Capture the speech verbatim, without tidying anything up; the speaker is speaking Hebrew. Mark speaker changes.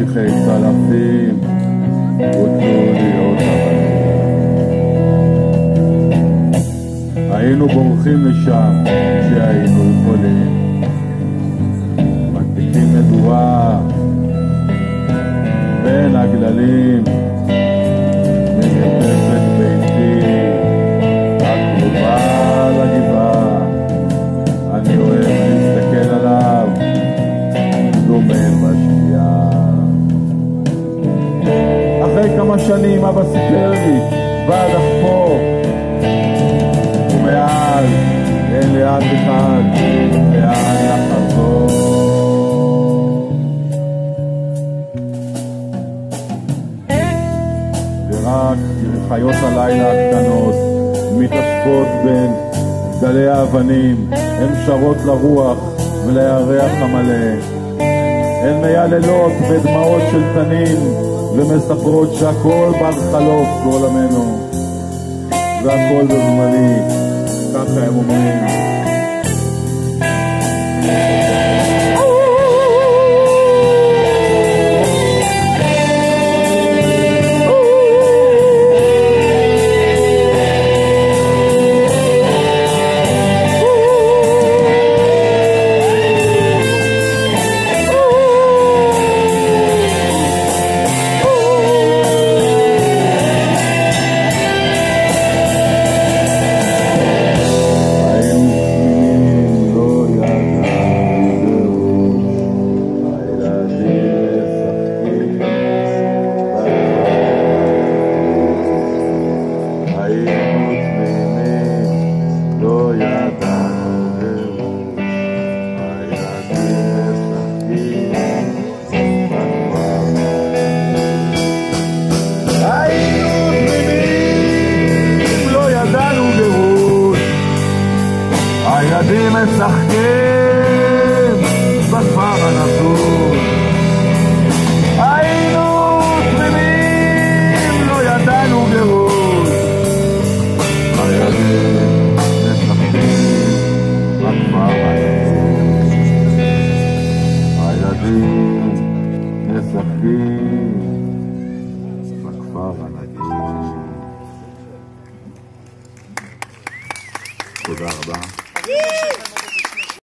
Speaker 1: שליחי צלפים רוצו להיות אבנים. היינו בורחים לשם כשהיינו יכולים, מדליקים מדורה בין הגללים, מנפפת ביתי הקרובה לגבעה. אני אוהב להסתכל עליו דומה בשקיעה. אחרי כמה שנים אבא סיפר לי ועד אחפור, ומאז אין לאן אחד לאן לחזור. ורק חיות הלילה הקטנות מתאספות בין גלי האבנים, הן שרות לרוח ולירח המלא. הן מייללות בדמעות של תנים ומספרות שהכל בר חלוף בעולמנו והכל בזמני, ככה הם אומרים. הילדים משחקים בכפר הנטוש. היינו תמימים, לא ידענו גירוש. הילדים משחקים בכפר הנטוש. הילדים משחקים בכפר הנטוש. תודה רבה.